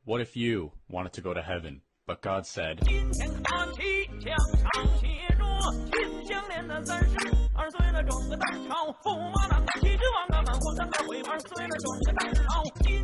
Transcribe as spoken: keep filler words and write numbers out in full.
What if you wanted to go to heaven, but God said, 今天看起墙上写着秦香莲的三十二岁了，整个大朝驸马郎，七十万个满皇上的回牌，岁了整个大朝。